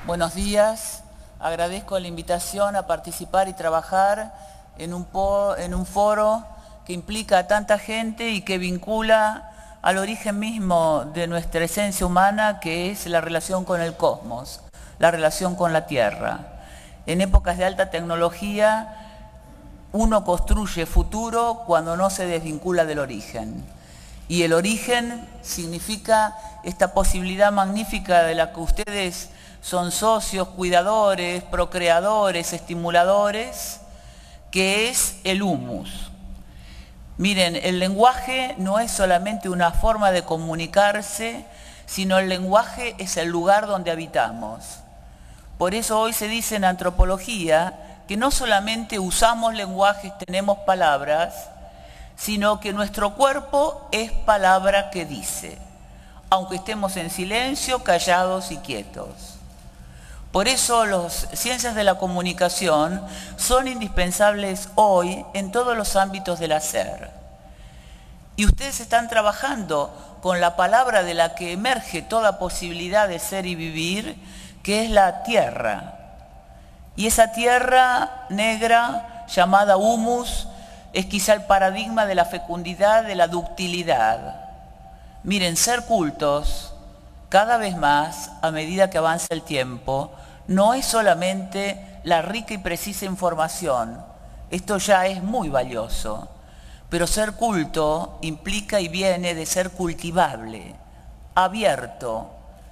Buenos días, agradezco la invitación a participar y trabajar en un foro que implica a tanta gente y que vincula al origen mismo de nuestra esencia humana, que es la relación con el cosmos, la relación con la Tierra. En épocas de alta tecnología, uno construye futuro cuando no se desvincula del origen. Y el origen significa esta posibilidad magnífica de la que ustedes son socios, cuidadores, procreadores, estimuladores, que es el humus. Miren, el lenguaje no es solamente una forma de comunicarse, sino el lenguaje es el lugar donde habitamos. Por eso hoy se dice en antropología que no solamente usamos lenguajes, tenemos palabras, sino que nuestro cuerpo es palabra que dice, aunque estemos en silencio, callados y quietos. Por eso las ciencias de la comunicación son indispensables hoy en todos los ámbitos del hacer. Y ustedes están trabajando con la palabra de la que emerge toda posibilidad de ser y vivir, que es la tierra. Y esa tierra negra llamada humus es quizá el paradigma de la fecundidad, de la ductilidad. Miren, ser cultos cada vez más, a medida que avanza el tiempo, no es solamente la rica y precisa información. Esto ya es muy valioso. Pero ser culto implica y viene de ser cultivable, abierto,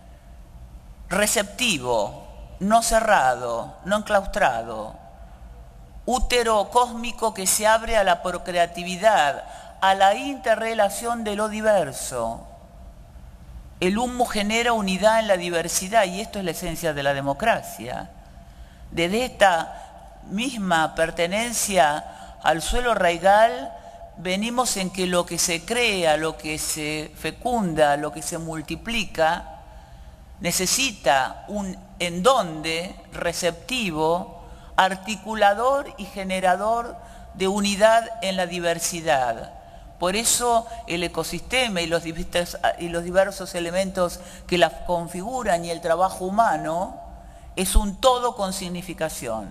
receptivo, no cerrado, no enclaustrado. Útero cósmico que se abre a la procreatividad, a la interrelación de lo diverso. El humus genera unidad en la diversidad y esto es la esencia de la democracia. Desde esta misma pertenencia al suelo raigal venimos en que lo que se crea, lo que se fecunda, lo que se multiplica, necesita un endonde receptivo, articulador y generador de unidad en la diversidad. Por eso el ecosistema y los diversos elementos que la configuran y el trabajo humano es un todo con significación.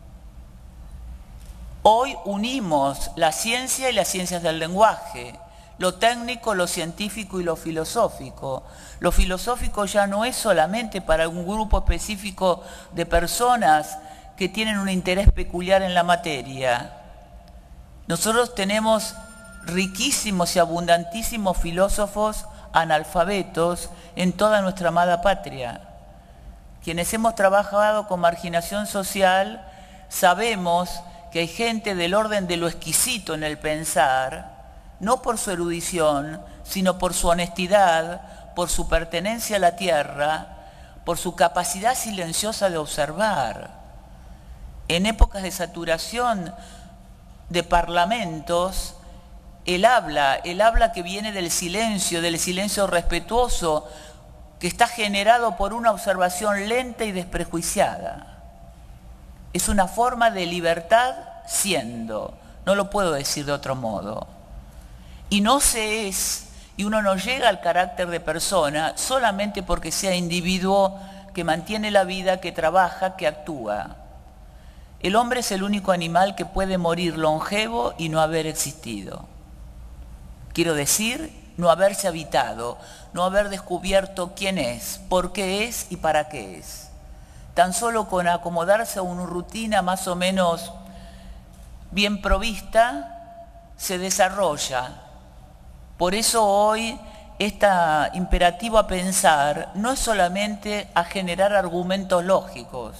Hoy unimos la ciencia y las ciencias del lenguaje, lo técnico, lo científico y lo filosófico. Lo filosófico ya no es solamente para un grupo específico de personas que tienen un interés peculiar en la materia. Nosotros tenemos riquísimos y abundantísimos filósofos analfabetos en toda nuestra amada patria. Quienes hemos trabajado con marginación social sabemos que hay gente del orden de lo exquisito en el pensar, no por su erudición, sino por su honestidad, por su pertenencia a la tierra, por su capacidad silenciosa de observar. En épocas de saturación de parlamentos, el habla que viene del silencio respetuoso, que está generado por una observación lenta y desprejuiciada. Es una forma de libertad siendo, no lo puedo decir de otro modo. Y no se es, y uno no llega al carácter de persona solamente porque sea individuo que mantiene la vida, que trabaja, que actúa. El hombre es el único animal que puede morir longevo y no haber existido. Quiero decir, no haberse habitado, no haber descubierto quién es, por qué es y para qué es. Tan solo con acomodarse a una rutina más o menos bien provista, se desarrolla. Por eso hoy este imperativo a pensar no es solamente a generar argumentos lógicos.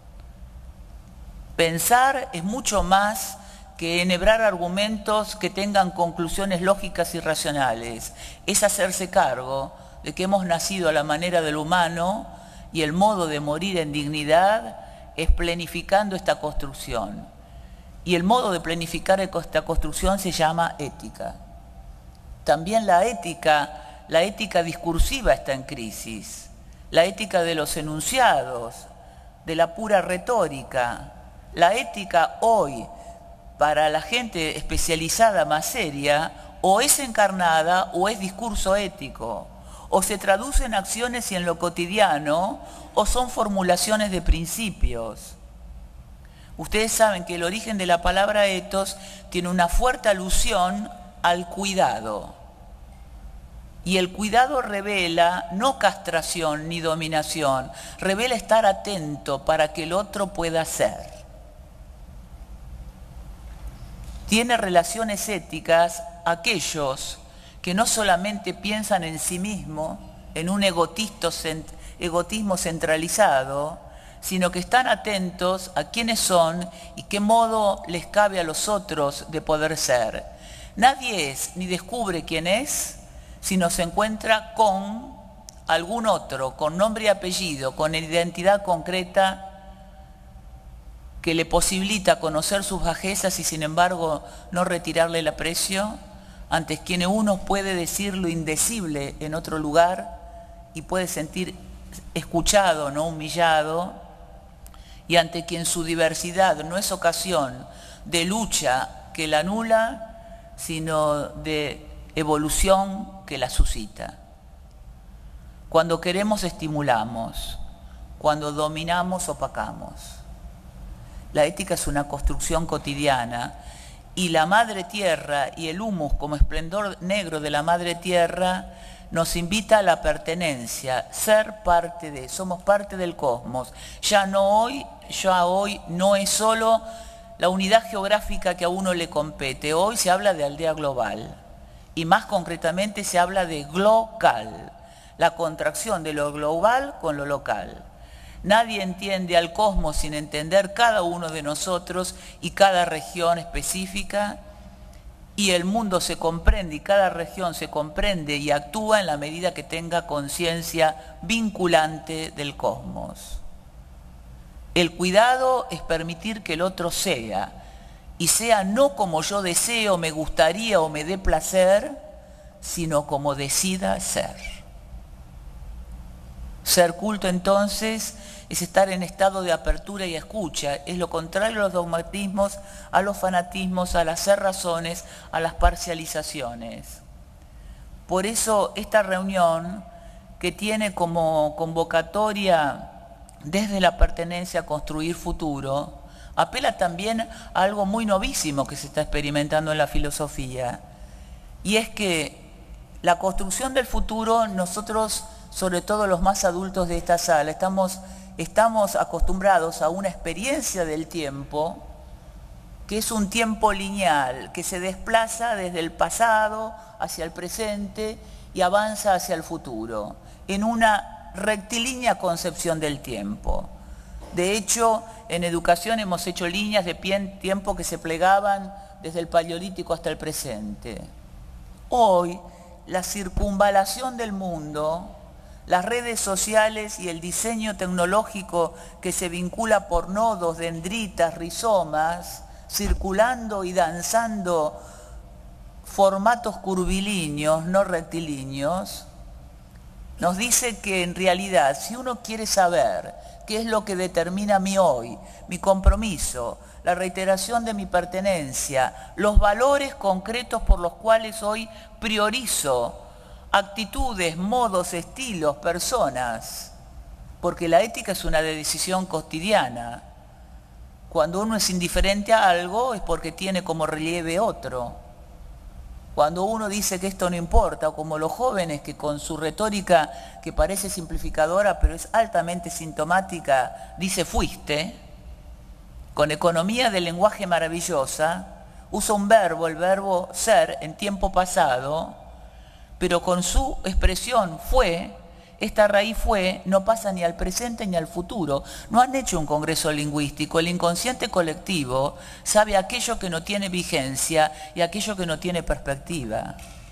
Pensar es mucho más que enhebrar argumentos que tengan conclusiones lógicas y racionales. Es hacerse cargo de que hemos nacido a la manera del humano y el modo de morir en dignidad es planificando esta construcción. Y el modo de planificar esta construcción se llama ética. También la ética discursiva está en crisis. La ética de los enunciados, de la pura retórica. La ética hoy, para la gente especializada más seria, o es encarnada o es discurso ético. o se traduce en acciones y en lo cotidiano, o son formulaciones de principios. Ustedes saben que el origen de la palabra ethos tiene una fuerte alusión al cuidado. Y el cuidado revela no castración ni dominación, revela estar atento para que el otro pueda ser. Tiene relaciones éticas aquellos que no solamente piensan en sí mismo, en un egotismo centralizado, sino que están atentos a quiénes son y qué modo les cabe a los otros de poder ser. Nadie es ni descubre quién es, sino se encuentra con algún otro, con nombre y apellido, con identidad concreta que le posibilita conocer sus bajezas y sin embargo no retirarle el aprecio, ante quienes uno puede decir lo indecible en otro lugar y puede sentir escuchado, no humillado, y ante quien su diversidad no es ocasión de lucha que la anula, sino de evolución que la suscita. Cuando queremos estimulamos, cuando dominamos opacamos. La ética es una construcción cotidiana y la madre tierra y el humus como esplendor negro de la madre tierra nos invita a la pertenencia, ser parte de, somos parte del cosmos. Ya hoy no es solo la unidad geográfica que a uno le compete, hoy se habla de aldea global y más concretamente se habla de glocal, la contracción de lo global con lo local. Nadie entiende al cosmos sin entender cada uno de nosotros y cada región específica, y el mundo se comprende y cada región se comprende y actúa en la medida que tenga conciencia vinculante del cosmos. El cuidado es permitir que el otro sea, y sea no como yo deseo, me gustaría o me dé placer, sino como decida ser. Ser culto entonces es estar en estado de apertura y escucha, es lo contrario a los dogmatismos, a los fanatismos, a las cerrazones, a las parcializaciones. Por eso esta reunión, que tiene como convocatoria desde la pertenencia a construir futuro, apela también a algo muy novísimo que se está experimentando en la filosofía, y es que la construcción del futuro, nosotros, sobre todo los más adultos de esta sala, estamos acostumbrados a una experiencia del tiempo que es un tiempo lineal, que se desplaza desde el pasado hacia el presente y avanza hacia el futuro, en una rectilínea concepción del tiempo. De hecho, en educación hemos hecho líneas de tiempo que se plegaban desde el Paleolítico hasta el presente. Hoy, la circunvalación del mundo, las redes sociales y el diseño tecnológico que se vincula por nodos, dendritas, rizomas, circulando y danzando formatos curvilíneos, no rectilíneos, nos dice que en realidad, si uno quiere saber qué es lo que determina mi hoy, mi compromiso, la reiteración de mi pertenencia, los valores concretos por los cuales hoy priorizo actitudes, modos, estilos, personas, porque la ética es una decisión cotidiana. Cuando uno es indiferente a algo es porque tiene como relieve otro. Cuando uno dice que esto no importa, o como los jóvenes que con su retórica, que parece simplificadora pero es altamente sintomática, dice fuiste, con economía del lenguaje maravillosa, usa un verbo, el verbo ser, en tiempo pasado, pero con su expresión fue, esta raíz fue, no pasa ni al presente ni al futuro. No han hecho un congreso lingüístico. El inconsciente colectivo sabe aquello que no tiene vigencia y aquello que no tiene perspectiva.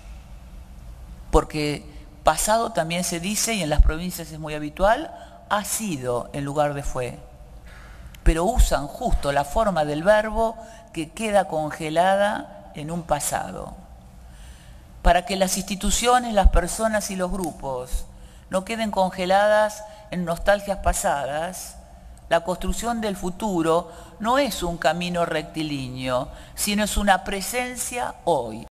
Porque pasado también se dice, y en las provincias es muy habitual, ha sido en lugar de fue. Pero usan justo la forma del verbo que queda congelada en un pasado. Para que las instituciones, las personas y los grupos no queden congeladas en nostalgias pasadas, la construcción del futuro no es un camino rectilíneo, sino es una presencia hoy.